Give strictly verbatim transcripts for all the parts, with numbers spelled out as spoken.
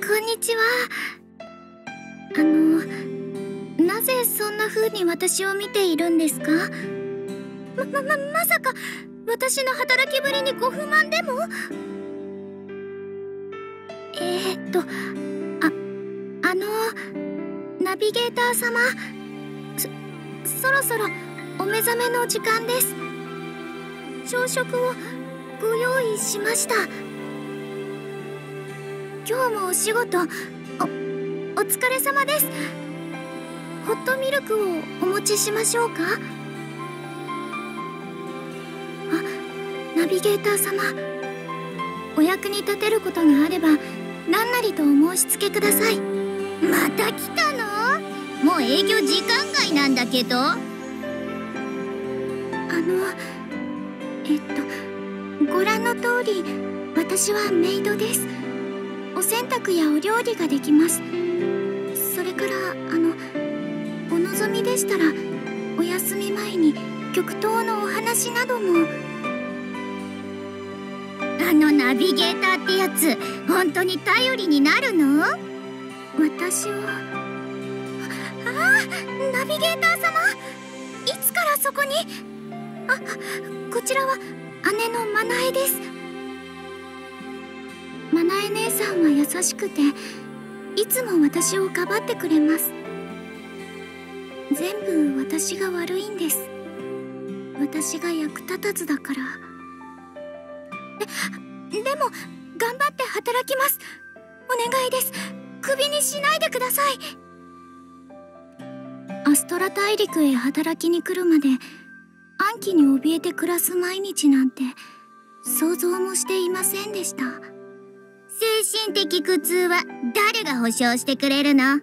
こんにちは。あの、なぜそんな風に私を見ているんですか？ま、ま、ま、まさか、私の働きぶりにご不満でも？えーっと、あ、あの、ナビゲーター様、そ、そろそろお目覚めの時間です。朝食をご用意しました。今日もお仕事、お、お疲れ様です。ホットミルクをお持ちしましょうか？あ、ナビゲーター様、お役に立てることがあれば何なりとお申し付けください。また来たの？もう営業時間外なんだけど。あの、えっとご覧の通り私はメイドです。お洗濯やお料理ができます。それからあのお望みでしたらお休み前に極東のお話なども。あのナビゲーターってやつ本当に頼りになるの？私はああ、ナビゲーター様、いつからそこに？あ、こちらは姉のマナエです。マナエ姉さんは優しくていつも私をかばってくれます。全部私が悪いんです。私が役立たずだから。で、でも頑張って働きます。お願いです。クビにしないでください。アストラ大陸へ働きに来るまで暗鬼に怯えて暮らす毎日なんて想像もしていませんでした。精神的苦痛は誰が保証してくれるの？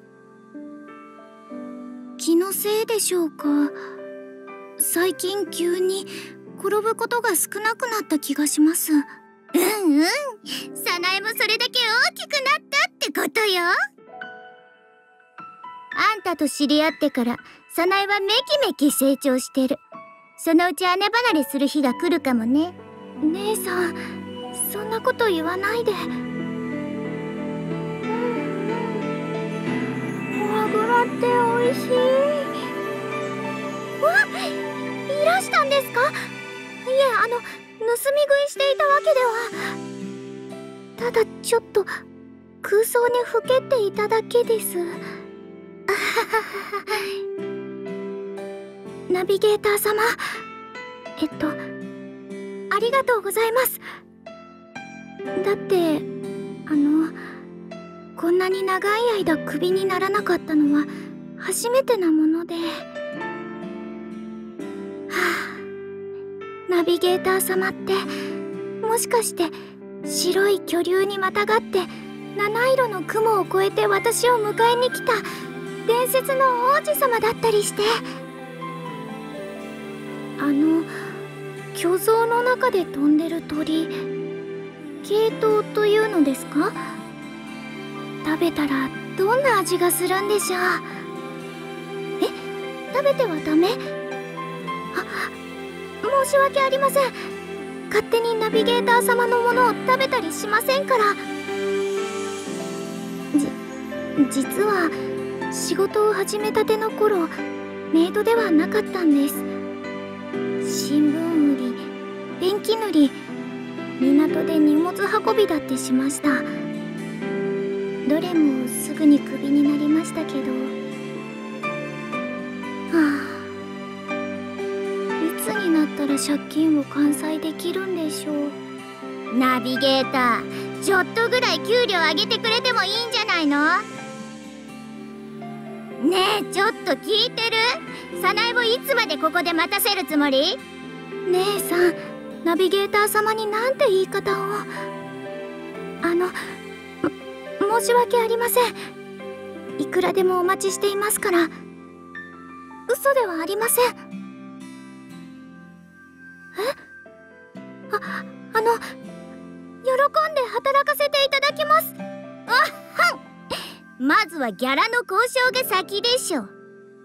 気のせいでしょうか。最近急に転ぶことが少なくなった気がします。うんうん、サナエもそれだけ大きくなったってことよ。あんたと知り合ってからサナエはめきめき成長してる。そのうち姉離れする日が来るかもね。姉さん、そんなこと言わないで。フォアグラって美味しい。わっ、いらしたんですか？いえ、あの、盗み食いしていたわけでは。ただちょっと空想にふけっていただけです。ナビゲーター様、えっとありがとうございます。だってあのこんなに長い間クビにならなかったのは初めてなもので。はあ、ナビゲーター様ってもしかして白い巨竜にまたがって七色の雲を越えて私を迎えに来た伝説の王子様だったりして。あの巨像の中で飛んでる鳥、ケイトウというのですか？食べたらどんな味がするんでしょう？え、食べてはダメ？あ、申し訳ありません。勝手にナビゲーター様のものを食べたりしませんから。じ、実は仕事を始めたての頃メイドではなかったんです。新聞売り、ペンキ塗り、港で荷物運びだってしました。どれもすぐにクビになりましたけど。はあ、いつになったら借金を完済できるんでしょう。ナビゲーター、ちょっとぐらい給料上げてくれてもいいんじゃないの？ねえ、ちょっと聞いてる？サナエをいつまでここで待たせるつもり？姉さん、ナビゲーター様になんて言い方を。あの、申し訳ありません。いくらでもお待ちしていますから。嘘ではありません。え？あ、あの、喜んで働かせていただきます。あはん、まずはギャラの交渉が先でしょ。あ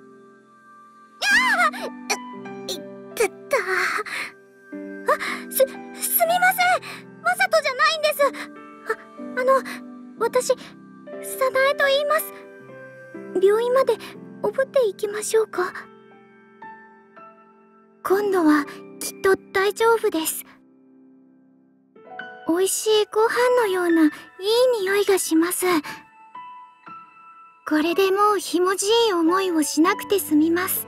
あ、いったった。あ、す、すみません。わざとじゃないんです。あ、あの、私、 早苗と言います。病院までおぶっていきましょうか。今度はきっと大丈夫です。美味しいご飯のようないい匂いがします。これでもうひもじい思いをしなくて済みます。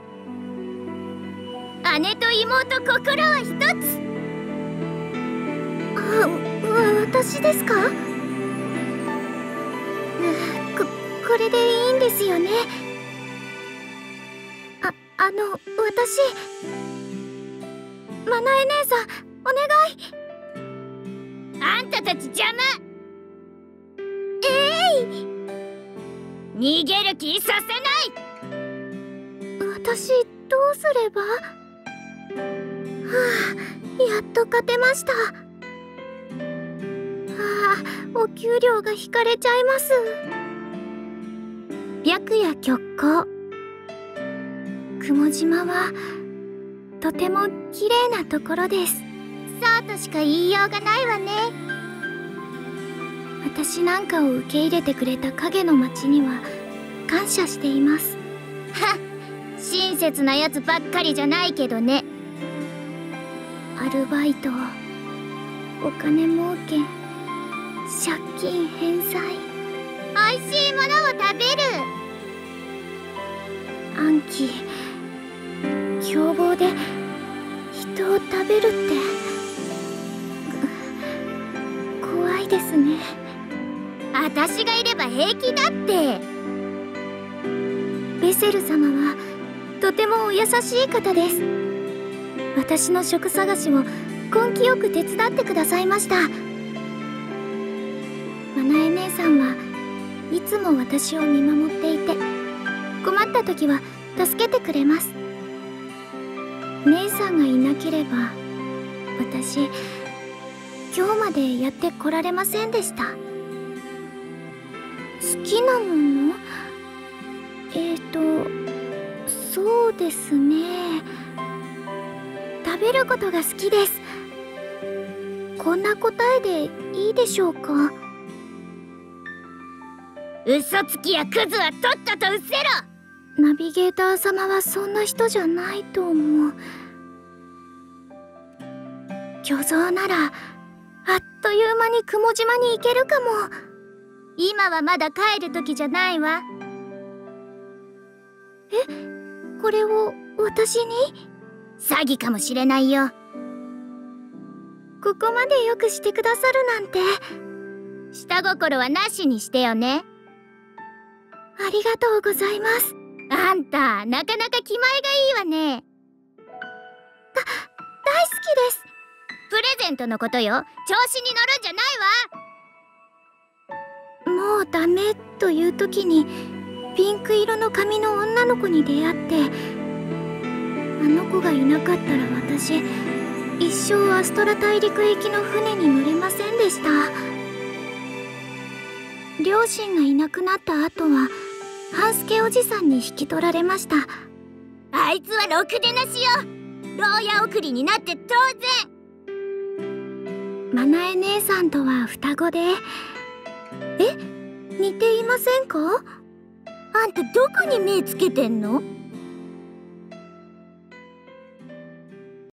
姉と妹心は一つ。あ、私ですか？こ、これでいいんですよね。あ、あの、私マナエ姉さん、お願い。あんたたち邪魔。えい、逃げる気させない。私どうすれば？はあ、やっと勝てました。はあ、お給料が引かれちゃいます。白夜極光。雲島はとても綺麗なところです。そうとしか言いようがないわね。私なんかを受け入れてくれた影の町には感謝しています。はっ、親切なやつばっかりじゃないけどね。アルバイト、お金儲け、借金返済、おいしいものを食べる、暗記、凶暴で人を食べるって怖いですね。私がいれば平気だって。ベセル様はとてもお優しい方です。私の職探しを根気よく手伝ってくださいました。マナエ姉さんはいつも私を見守っていて、困った時は助けてくれます。姉さんがいなければ私今日までやってこられませんでした。好きなもの？えーとそうですね、食べることが好きです。こんな答えでいいでしょうか？嘘つきやクズはとっとと失せろ。ナビゲーター様はそんな人じゃないと思う。巨像ならあっという間に雲島に行けるかも。今はまだ帰る時じゃないわ。え、これを私に？詐欺かもしれないよ。ここまでよくしてくださるなんて。下心はなしにしてよね。ありがとうございます。あんたなかなか気前がいいわね。だ、大好きです。プレゼントのことよ。調子に乗るんじゃないわ。もうダメという時にピンク色の髪の女の子に出会って、あの子がいなかったら私一生アストラ大陸行きの船に乗れませんでした。両親がいなくなった後は半助おじさんに引き取られました。あいつはろくでなしよ。牢屋送りになって当然。マナエ姉さんとは双子で。え、似ていませんか？あんたどこに目つけてんの？